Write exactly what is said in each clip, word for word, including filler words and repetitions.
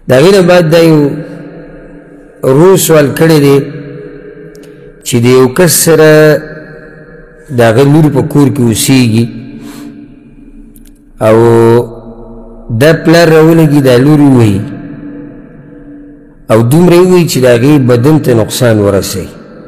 د هغې نه بعد دا یو روز سوال کړی دی چې د یو کس سره د هغه لور په کور کې اوسېږي او دا پلار راولګي دا لور ووایي او دومره یې ووایي چې د هغې بدن ته نقصان ورسوي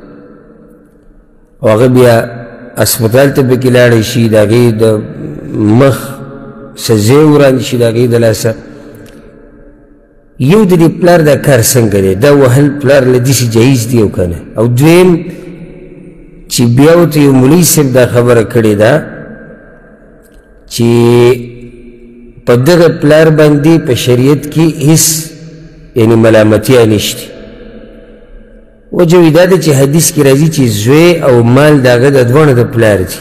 او هغه بیا اسپتال ته پکې لاړی شي د هغې د مخ سزې وړاندې شي د هغې د لاسه یو د دې پلار دا کار څنګه دی دا وهل پلار له داسې جایز دی او که نه او دویم چې بیا ورته یو مولوي صاحب دا خبره کړې ده چې په دغه پلار باندې په شریعت کې هیڅ یعنې ملامتیا نشته وجه یې دا ده چې حدیث کې راځي چې زوی او مال د هغه د دواړو د پلار دي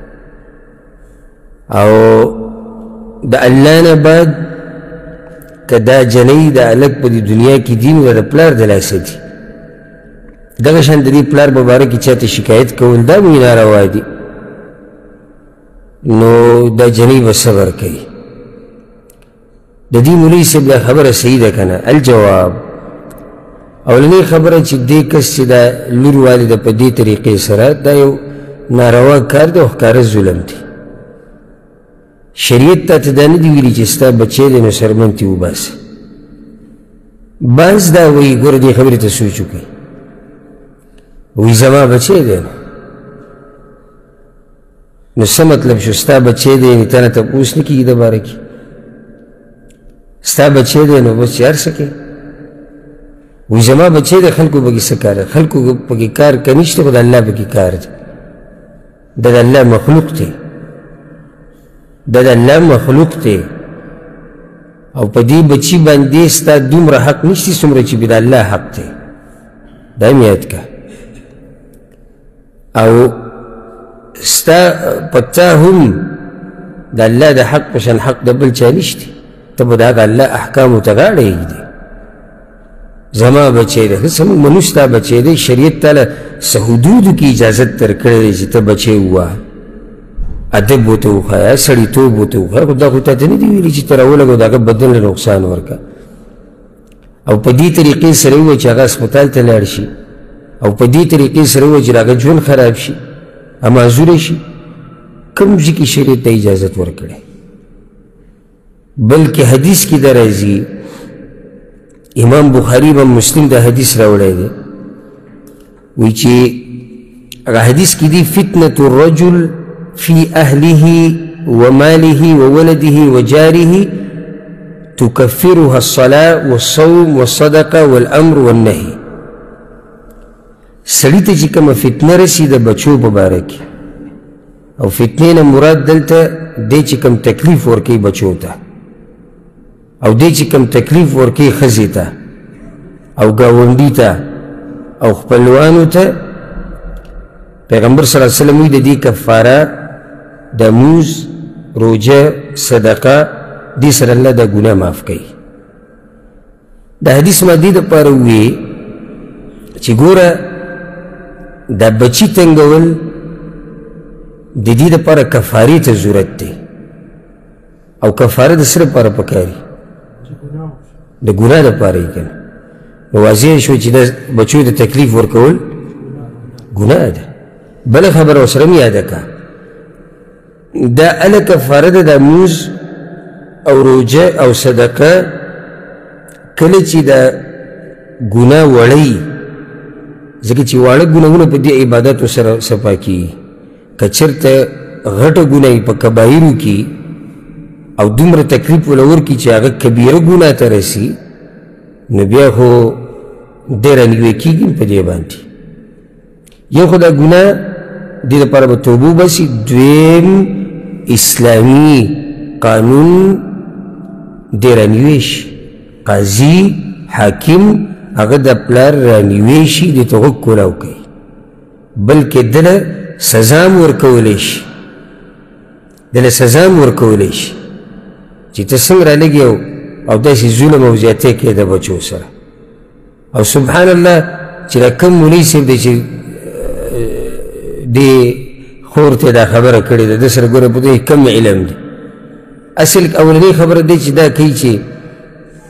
او د الله نه بعد که دا جنۍ د هلک په دې دنیا کې دي نو د پلار د لاسه دي دغه شان د دې پلار په باره کې چاته شکایت کول دا به ناروا دي نو دا جنۍ به صبر کوي د دې مولوي صاحب دا خبره صحیح ده که نه الجواب اولنۍ خبره چې دې کس چې دا لور والده په دې طریقې سره دا یو ناروا کار دی او ښکاره ظلم دی شریعت تا ته دا نه دي ویلي چې ستا بچی دی نو سرمن تې وباسه بعض دا وایي ګوره دې خبرې ته سوچ وکړئ وایي زما بچی دی نو نو څه مطلب شو ستا بچی دی یعنې تا نه تپوس نه کېږي د باره کې ستا بچی دی نو بس چې هر څه کوې وایي زما بچی دی خلکو پکې څه کار دی خلکو پکې کار که نشته خو د الله پکې کار دی دا د الله مخلوق دی دا د الله مخلوق دی او په دې بچي باندې ستا دومره حق نشته څومره چې د الله حق دی دا هم یاد کړه او ستا په تا هم د الله د حق په شان حق د بل چا نشته ته به د هغه الله احکامو ته غاړه ایږدې زما بچی دی ښه زموږ منو ستا بچی دی شریعت تاله څه حدودو کې اجازت درکړی دی چې ته بچی ووهه ادب ورته وښایه سړیتوب ورته وښایه خو دا خو تا ته نه دي ویلي چې ته راولګوه د هغه بدن له نقصان ورکړه او په دې طریقې سره ووایه چې هغه اسپتال ته لاړ شي او په دې طریقې سره ووایه چې د هغه ژوند خراب شي معذوره شي کوم ځای کې شریعت ته اجازت ورکړی بلکې حدیث کې دا راځي امام بخاري امام مسلم دا حدیث راوړی دی وایي چې هغه حدیث کې دي فتنة الرجل في أهله وماله وولده وجاره تكفرها الصلاة والصوم والصدقة والأمر والنهي سړي ته چې کومه فتنه رسي د بچو په باره کې او فتنې نه مراد دلته دی چې کوم تکلیف ورکوي بچو ته او دی چې کوم تکلیف ورکوي ښځې ته او ګاونډي ته او خپلوانو ته پیغمبر صلی الله علیه وسلم وی د دې کفاره د موز روجه صدقه دې سره الله دا ګناه معاف کوي دا حدیث ما دې دپاره وویې چې ګوره دا بچي تنګول د دې دپاره کفارې ته ضرورت دی او کفاره د څه دپاره پکاري د ګناه دپاره یې که نه نو واضح شو چې دا بچو د تکلیف ورکول ګناه ده بله خبره ورسره هم یاده که دا اله کفاره ده د موز او روجه او صدقه کله چې دا ګناه وړی ځکه چې واړه ګناهونه په دې عباداتو سره صفا کېږي که چېرته غټه ګناه په کبایرو کې او دومره تکلیف وله ورکړي چې هغه کبیره ګناه ته رسي نو بیا خو دی رانږدې کېږي په دې باندې یو خو دا ګناه دې دپاره به توبه وباسي دویم اسلامي قانون دې رانږدې شي قاضي حاکم هغه د پلار رانږدې شي دې ته غوږ کولاو کوي بلکې دله سزا هم ورکولی شي دله سزا هم ورکولی شي چې ته څنګه رالګې او داسې ظلم او زیاتی کوې د بچو سره او سبحان الله چې دا کوم مولوي صاحب دی چې دې خور ته دا خبره کړې ده د سره ګوره په دې کم علم دی اصل اولنۍ خبره دی چې دا کوي چې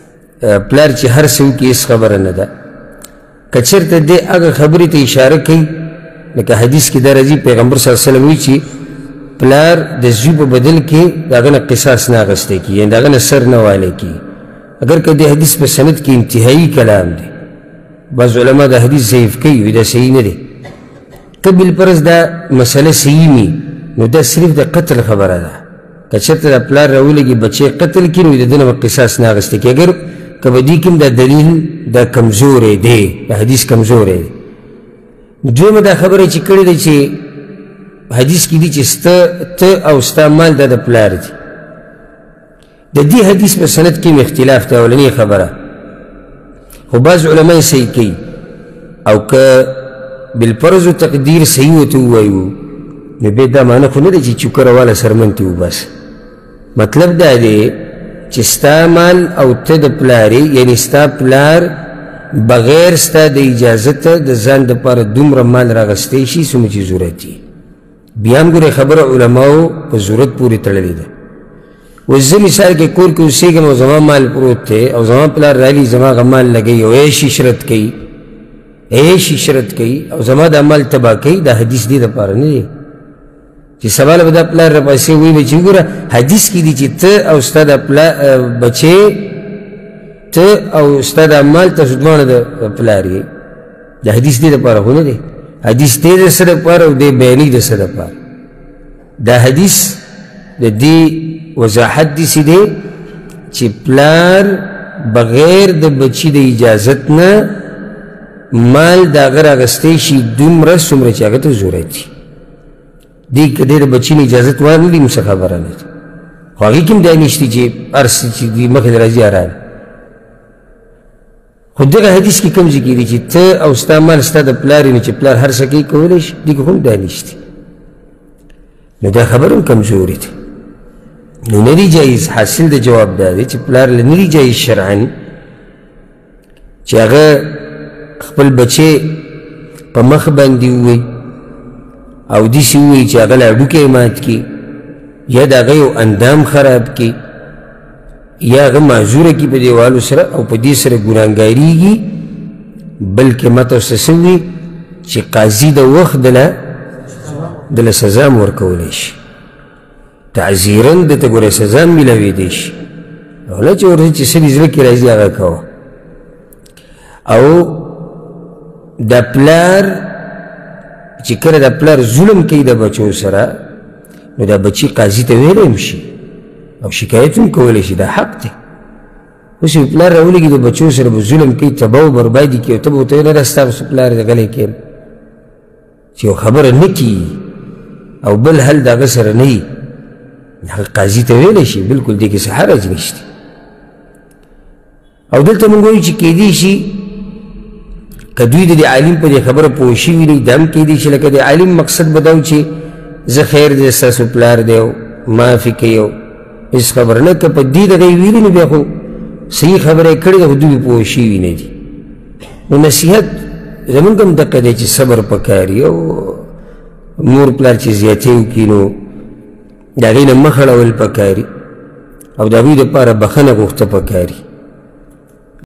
پلار چې هر څه وکړي هېڅ خبره نه ده که چېرته دی هغه خبرې ته اشاره کوي لکه حدیث کې دا راځي پیغمبر صلی الله علیه وسلم وایي چې پلار د زوی په بدل کې د هغه نه قصاص نه اخیستی کېږي یعنې د هغه نه سر نه والی کېږي اگر که د حدیث په سند کې انتهایي کلام دی بعض علما دا حدیث ضعیف کوي وایي دا صحیح نه دی که بالفرض دا مسله صحیح وي نو دا صرف د قتل خبره ده که چېرته د پلار راولګي بچی قتل کړي نو د ده نه به قصاص نه اخیستی کېږي اگر که په دې کې هم دا دلیل دا کمزوری دی د حدیث کمزوری دی دویمه دا خبره چې کړې ده چې حدیث کې دي چې ستا ته او ستا مال دا د پلار دي د دې حدیث په سند کې هم اختلاف دی اولنۍ خبره خو بعض علما یې صحیح کوي او که بالفرض و تقدیر صحیح ورته ووایو نو بیا دا معنی خو نه ده چې چوکره واله سرمن ته وباسه مطلب دا دی چې ستا مال او ته د پلار یعنې ستا پلار بغیر ستا د اجازته د ځان دپاره دومره مال راغستی شي څومره چې ضرورت وي بیا هم ګورئ خبره علماو په ضرورت پورې تړلې ده اوس زه مثال کې کور کې اوسېږم او زما مال پروت دی او زما پلار رالي زما هغه مال لګوي او عیش عشرت کوي عیش عشرت کوي او زما دا مال تباه کوي دا حدیث دې دپاره نه دی چې سبا له به دا پلار راپسې وایي به چې وګوره حدیث کې دي چې ته او ستا دا بچې ته او ستا دا مال تاسو دواړه د پلار یې د حدیث دې دپاره خو نه دی حدیث دې د څه دپاره او دې بیاني د څه دپاره دا حدیث د دې وضاحت داسې دی چې پلار بغیر د بچي د اجازت نه مال د هغه راغستی شي دومره څومره چې هغه ته ضرورت وي دې که دې د بچي نه اجازت وانهلي نو څه خبره نه ده خو هغې کې هم دا نشته چې هر څه چې دي مخې ته راځي حرام خو دغه حدیث کې کوم ځای کې دي چې ته او ستا مال ستا د پلار یې نو چې پلار هر څه کوي کولی شي دې کې هم دا نشته نو دا خبره هم کمزوري ده نو نه دی جایز حاصل د جواب دا دی چې پلار له نه دی جایز شرعا چې هغه خپل بچی په مخ باندې ووایي او داسې ووایي چې هغه له هډوکی مات کړي یا د هغه یو اندام خراب کړي یا هغه معذوره کړي په دیوالو سره او په دې سره ګناهګاریږي بلکې ما ته ورسره څه ووایي چې قاضي د وخت دله دله سزا م ورکولی شي تعذیرا دته ګوره سزا م میلاویدی شي او نه چې ورته چې څه دې زړه کې راځي هغه کوه او د پلار چې کله د پلار ظلم کوي د بچو سره نو دا بچي قاضي ته ویلی هم شي او شکایت هم کولی شي دا حق دی اوس یو پلار راولګي د بچو سره به ظلم کوي تباه و بربادي کوي او ته به ورته وایې نه دا ستا پلار دی غلی کښېنه چې یو خبره نه کېږي او بل حل د هغه سره نه وي هغه قاضي ته ویلی شي بلکل دې کې څه حرج نشته او دلته مونږ وایو چې کیدی شي که دوی د دې عالم په دې خبره پوه شوي دي دا هم کیدی شي لکه د عالم مقصد به دا و چې زه خیر دی ستاسو پلار دی او معافي کوي او هېڅ خبره نه که په دې دغه یې ویلي نو بیا خو صحیح خبره یې کړې ده خو دوی پوه شوي نه دي نو نصیحت زمونږ هم دقه دی چې صبر پکار وي او مور پلار چې زیاتې وکړي نو د هغې نه مخ اړول پکار وي او د هغوی دپاره بخښنه غوښته پکار وي